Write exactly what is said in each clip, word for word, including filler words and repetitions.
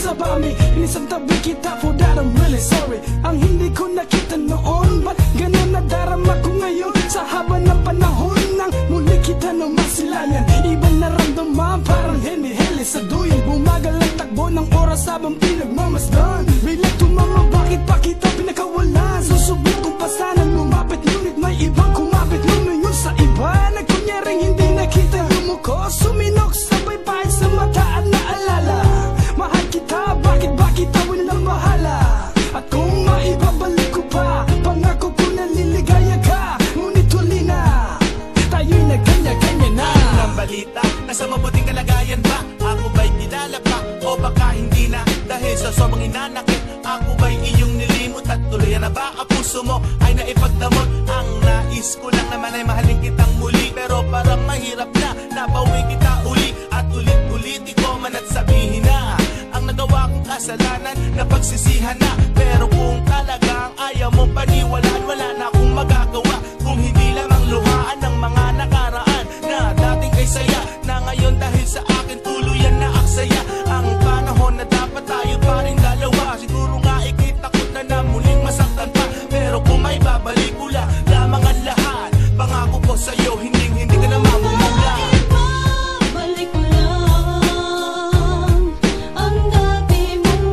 sabami. Inisang tabi kita, for that I'm really sorry. Ang hindi ko nakita noon, ba't ganun nadarama ko ngayon? Sa haba ng panahon nang muli kita na masilayan. Ibang naramdaman, parang heni-heli sa duyan. Bumagal ang takbo ng oras habang pinagmamasdan. Bigla tumama, bakit pa kita pinakawalan? Susubok kong pa sana lumapit, ngunit may ibang kumapit. Lumingon sa iba, nagkunyaring hindi nakita. Lumuko, suminok, sabay pahit sa mata at naalala. Mahal kita, bakit ba kita walang bahala? At kung maibabalik ko pa, pangako ko na liligaya ka. Ngunit huli na, tayo'y nagkanya-kanya na. Ng balita, nasa mabuting kalagayan ba? Ako ba'y kilala pa? O baka hindi na? Dahil sa sobrang inanakit, ako ba'y iyong nilimot? At tuloy na ba ang puso mo ay naipagdamot? Ang nais ko lang naman ay mahalin kitang muli. Pero parang mahirap na, nabawi kita uli. At ulit-ulit ko man at sabihin na ang nagawa kong kasalanan na pagsisihan na. Pero kung talagang ayaw mong paniwalaan, wala na akong magagawa. Kung hindi lamang luhaan ng mga nakaraan na dating ay saya, na ngayon dahil sa akin tuluyan na aksaya. Ang panahon na dapat tayo pa rin dalawa. Siguro nga ikitakot na na muling masaktan pa. Pero kung may babalik ula lamang ang lahat, pangako ko sa'yo hindi hindi ka na mamumula. Balik mo lang ang dati mong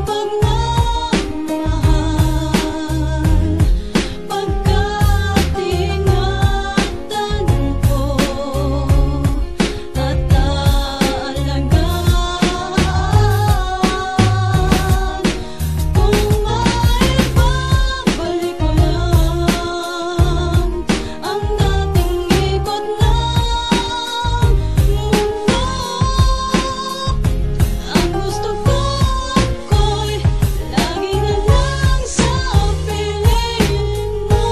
pagmamahal. Pagkat ingatan ko at taalagaan. Kung maibabalik mo lang ang dating ikot ng mundo, ang gusto ko ko'y lagi na lang sa piling mo.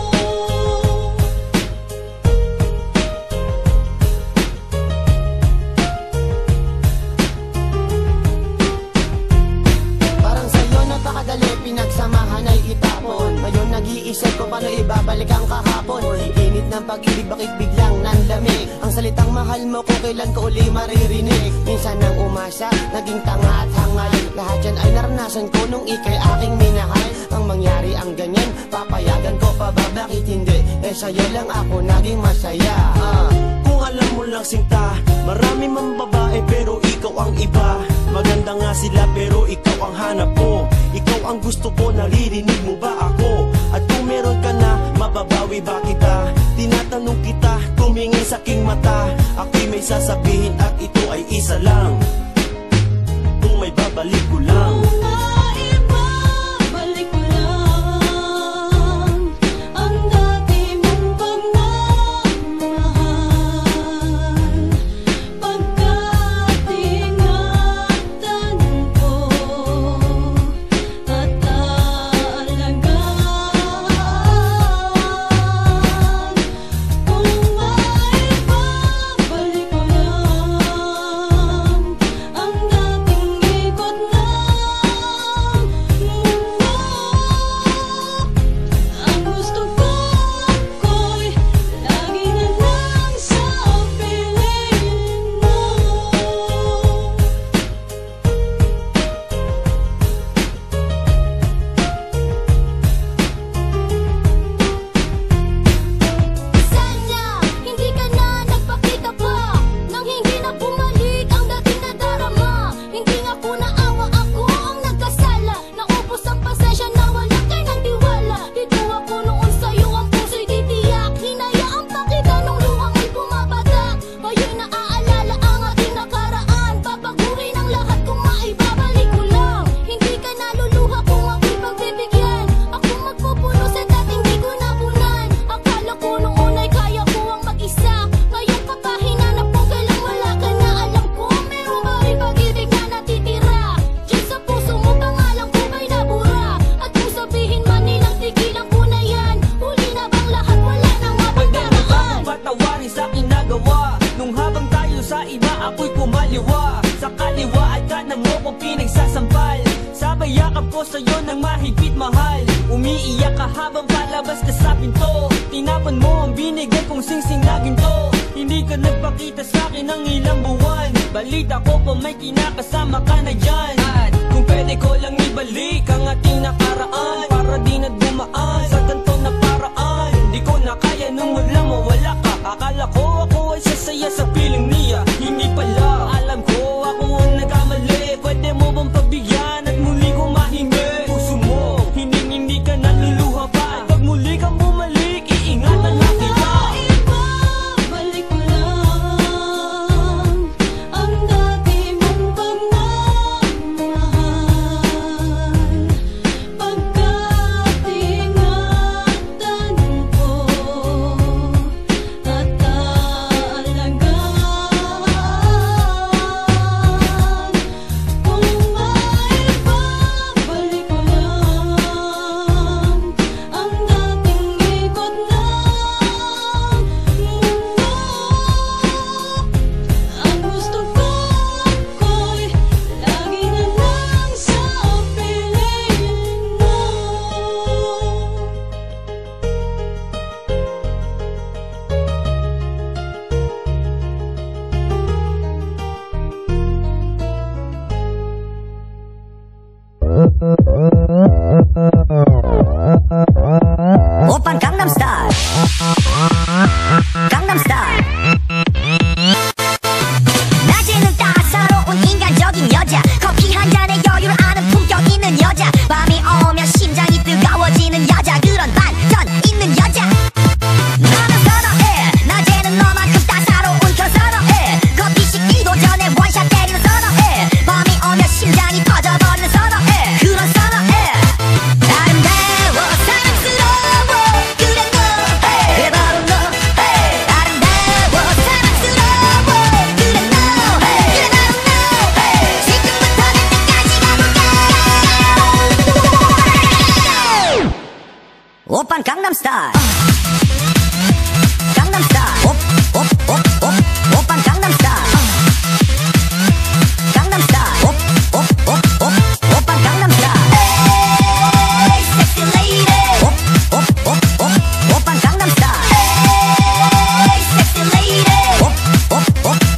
Parang sa'yo napakadali, pinagsamahan ay itapon. Ngayon nag-iisip ko paano ibabalik ang kahapon. Init ng pag-ibig, bakit biglang nanlamig? Ang salitang mahal mo kung kailan ko uli maririnig. Minsan nang umasa, naging tanga at hangal. Lahat yan ay naranasan ko nung ika'y aking minahal. Ang mangyari ang ganyan, papayagan ko pa ba? Bakit hindi? Eh sa'yo lang ako naging masaya. ah. Kung alam mo lang sinta, marami mang babae pero ikaw ang iba. Maganda nga sila pero ikaw ang hanap ko. Ikaw ang gusto ko, naririnig mo ba ako? At kung meron ka na, mababawi ba kita? Tinatanong kita, tumingin sa aking mata. Ako'y may sasabihin at ito ay isa lang. Kung may babalik ko lang. Kung maibabalik mo lang ang dati mong pagmamahal. Pagkat ingatan ko at taalagaan. Kung maibabalik mo lang ang dating ikot ng mundo, ang gusto ko ko'y lagi na lang sa piling mo. Sana hindi ka na nagpakita pa, nang hindi na bumalik ang dating nadarama. Hindi nga po naawa, ako ang nagkasala. Naubos ang pasensya, nawala ka ng tiwala. Dito ako noon sa'yo, ang puso'y titiyak. Hinayaan pa kita nung luhang ay bumabatak. Ngayon naaalala ang ating nakaraan. Babaguhin ang lahat kung maibabalik ko lang. Hindi ka naluluha kung ako'y pagbibigyan. Ako magpupuno sa dating di ko napunan. Akala ko noon ay kaya ko ang mag-isa. Ngayon ka pa hinanap ko, kailang wala ka na. Alam ko meron ba rin pag-ibig na natitira? Diyan sa puso mo, pangalan ko ba'y nabura? At kung sabihin man nilang tigilan ko na yan, huli na bang lahat, wala nang mapagdaraan? Patawarin sa ginagawa. Nung habang tayo sa iba, ako'y kumaliwa. Sa kaliwa at kanan mo ko pinagsasampal. Sabay yakap ko sa'yo ng mahigpit mahal. Umiiyak ka habang palabas ka sa pinto. Tinapon mo ang binigay kong singsing na ginto. Hindi ka nagpakita sa'kin ng ilang buwan. Balita ko pa may kinakasama ka na dyan. At kung pwede ko lang ibalik ang ating nakaraan para di na dumaan sa ganito na paraan. Di ko na kaya nung wala mawala ka. Akala ko ako ay sasaya sa piling niya, hindi pala. Alam ko ako ang nagkamali. Pwede mo bang pagbigyan at muli ko mahingi? Puso mo, hindi hindi ka naluluha pa. At pag muli kang bumalik, iingatan na kita. Ibabalik mo lang ang dati mong pagmamahal, pagkat ingatan ko at taalagaan. Kung maibabalik mo lang ang dating ikot ng mundo, ang gusto ko ko'y lagi na lang sa piling mo. 오빤 강남스타일 강남스타일 낮에는 따사로운 인간적인 여자, 커피 한 잔에 여유를 아는 품격 있는 여자, 밤이 오면 심장이 뜨거워지는 여자, 그런 반전 있는 여자 나는 선호해. 낮에는 너만큼 따사로운 그런 선호해. 커피 식기도 전에 원샷 때리는 선호해. 밤이 오면 심장이 터져버리는 선호해. 그런 선호해. 아름다워 사랑스러워 그래 너 그래 바로 너 아름다워 사랑스러워 그래 너 그래 바로 너 지금부터 갈 때까지 가볼까. 오빤 강남스타일 강남스타일 옵옵옵옵 오빤 강남스타일 강남스타일 옵옵옵옵 오빤 강남스타일 에이 섹시 레이디 옵옵옵옵 오빤 강남스타일 에이 섹시 레이디 옵옵옵옵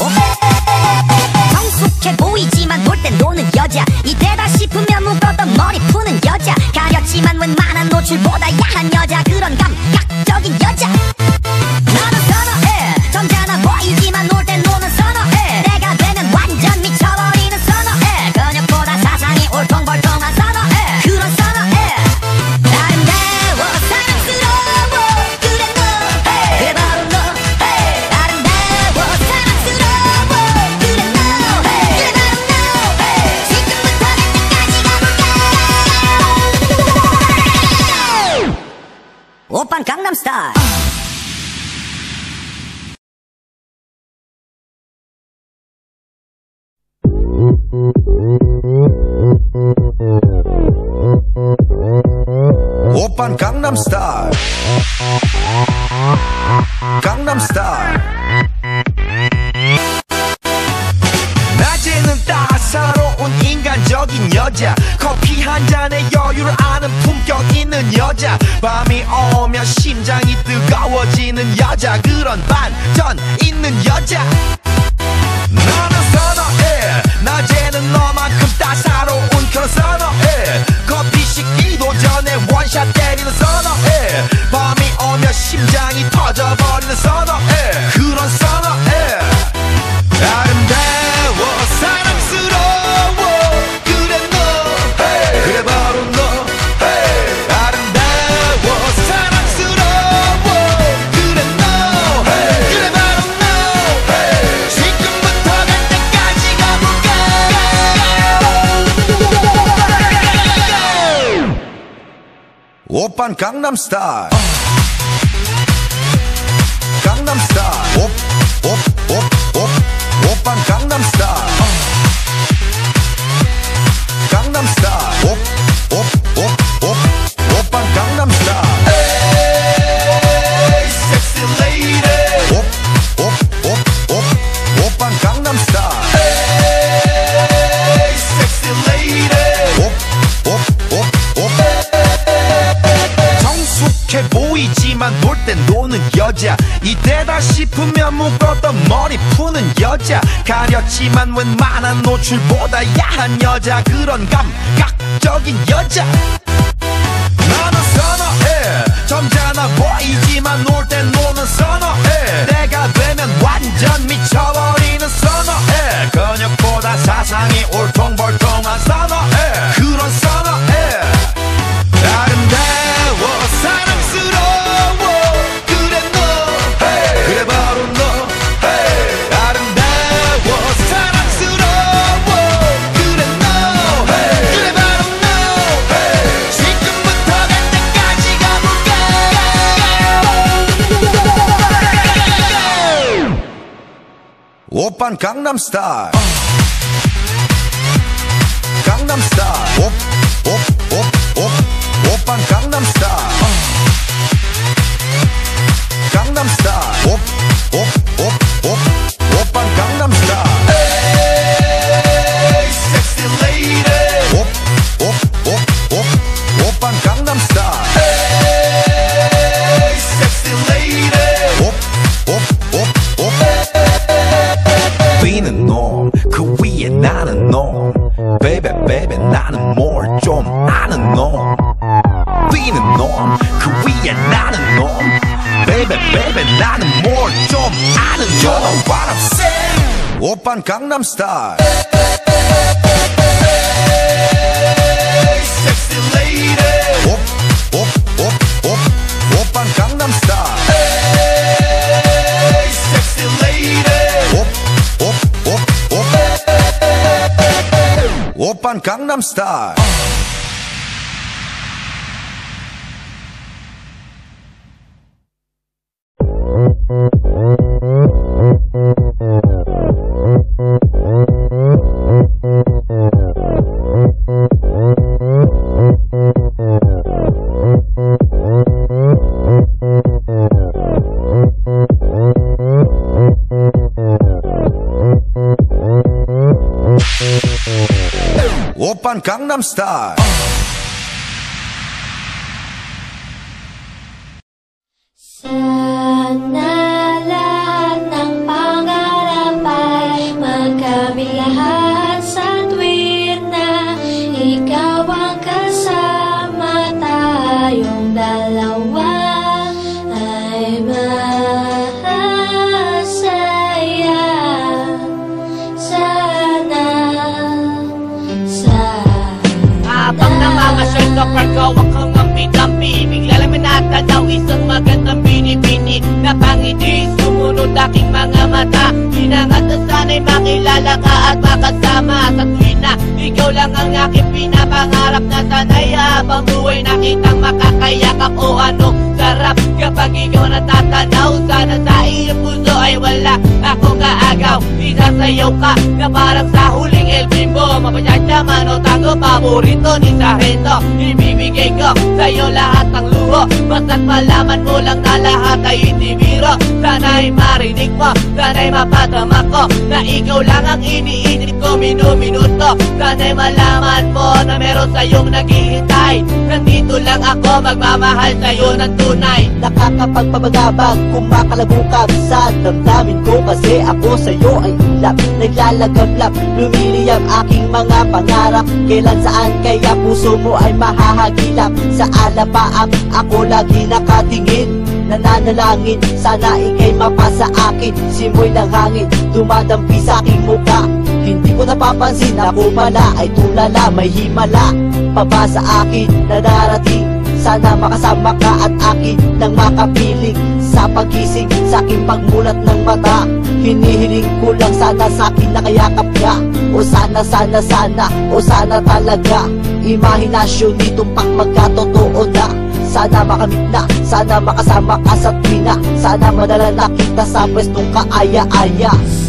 성숙해 보이지만 놀 땐 노는 여자, 이때다 싶으면 묶었던 머리 푸는 여자, 가렸지만 웬만한 노출보다 야한 여자, 그런 감각적인 여자 나는 선호해. 점잖아 보이지만 놀 땐 노는 선호해. 내가 되면 완전 미쳐버리는 선호해. 근육보다 사상이 울퉁불퉁한 선호해. 그런 선호해. 아름다워 사랑스러워 그래 너 그래 바로 너 아름다워 사랑스러워 그래 너 그래 바로 너 지금부터 갈 때까지 가볼까. 오빤 강남스타일 오빤 강남스타일 강남스타일 낮에는 따사로운 인간적인 여자, 커피 한 잔에 여유를 아는 품격 있는 여자, 밤이 오면 심장이 뜨거워지는 여자, 그런 반전 있는 여자 나는 선호해. 낮에는 너만큼 따사로운 그런 선호해. 커피 식기도 전에 원샷 때리는 선호해. 밤이 오면 심장이 터져버리는 선호해. 그런 선호해. 아름다워 사랑스러워 그래 너 그래 바로 너 아름다워 사랑스러워 그래 너 그래 바로 너 지금부터 갈 때까지 가볼까. 오빤 강남스타일 강남스타일 옵옵옵옵 오빤 강남스타일 강남스타일 옵옵옵옵 오빤 강남스타일 에이 섹시 레이디 옵옵옵옵 오빤 강남스타일 에이 섹시 레이디 옵옵옵옵 성숙해 보이지만 놀 땐 노는 여자, 이때다 싶으면 묶었던 머리 푸는 여자, 여자 가렸지만 웬만한 노출보다 야한 여자 그런 감각적인 여자 나는 선어해 점잖아 보이지만 놀 땐 노는 선어해 내가 되면 완전 미쳐버리는 선어해 근육보다 사상이 울퉁불퉁한 선어해 그런 선어해 아름다워 사랑스러워 그래 너 hey. 그래 바로 너 hey. 아름다워 사랑스러워 그래 너 hey. 그래 바로 너 hey. 지금부터 갈 때까지 가볼까 오빤 강남스타일 강남스타일 옵, 옵, 옵, 옵 오빤 강남스타일 강남스타일 옵, 옵, 옵, 옵 오빤 강남스타일 에이 섹시 레이디 옵, 옵, 옵, 옵 오빤 강남스타일 에이 섹시 레이디 옵, 옵, 옵, 옵 뛰는 놈 그 위에 나는 놈 Baby baby 나는 뭘 좀 아는 놈 뛰는 놈 그 위에 나는 놈 Baby baby 나는 뭘 좀 아는 놈 You know what I'm saying 오빤 강남스타일 Sexy lady 옵, 옵, 옵, 옵 오빤 강남스타일 Sexy lady 옵, 옵, 옵, 옵 오빤 강남스타일 오빤 강남스타일 Sana lahat ng pangarap ay magkabilahan sa tuwir na ikaw ang kasama tayong dalawa ay masaya sana Habang namamasyal ka pargawa kang ampi-dampi Bigla lang minatadaw isang magandang bini-bini Napangiti, sumunod aking mga mata Hinangat na sana'y makilala ka at makasama Sa tuwin na ikaw lang ang aking pinapangarap Na sana'y habang buhay nakitang makakayakap O anong sarap kapag ikaw natatanaw Sana sa iyong puso ay wala akong kaagaw Isasayaw ka na parang sa huling El Bimbo Mapanyadyaman o tango paborito ni Sargento Ibibigay ko sa'yo lahat ng luho Basta't malaman mo lang na lahat ay hindi biro Sana'y marinig mo, sana'y mapadama ko Na ikaw lang ang iniinit ko minu-minuto Sana'y malaman mo na meron sa'yong naghihintay Nandito lang ako magmamahal sa'yo ng tunay Nakakapagpabagabag, kumakalabukab sa damdamin ko Kasi ako sa'yo ay ulap, naglalagablap Lumiliyab aking mga pangarap Kailan saan kaya puso mo ay mahahagilap Sa alapaap ako lagi nakatingin Nananalangin, sana ikay mapasa akin Simoy ng hangin, dumadampi sa aking muka Hindi ko napapansin, ako pala ay tulala May himala, paba sa akin na darating Sana makasama ka at akin nang makapiling Sa pagising, sa aking pagmulat ng mata Hinihiling ko lang sana sa akin nakayakap ka O sana, sana, sana, o sana talaga Imahinasyon nitong pang magkatotoo na Sana makamit na, sana makasama ka sa tuwina Sana madala na kita sa pwestong kaaya-aya